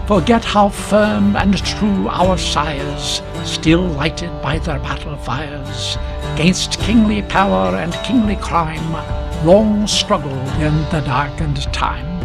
forget how firm and true our sires, still lighted by their battle fires, 'gainst kingly power and kingly crime, long struggled in the darkened time.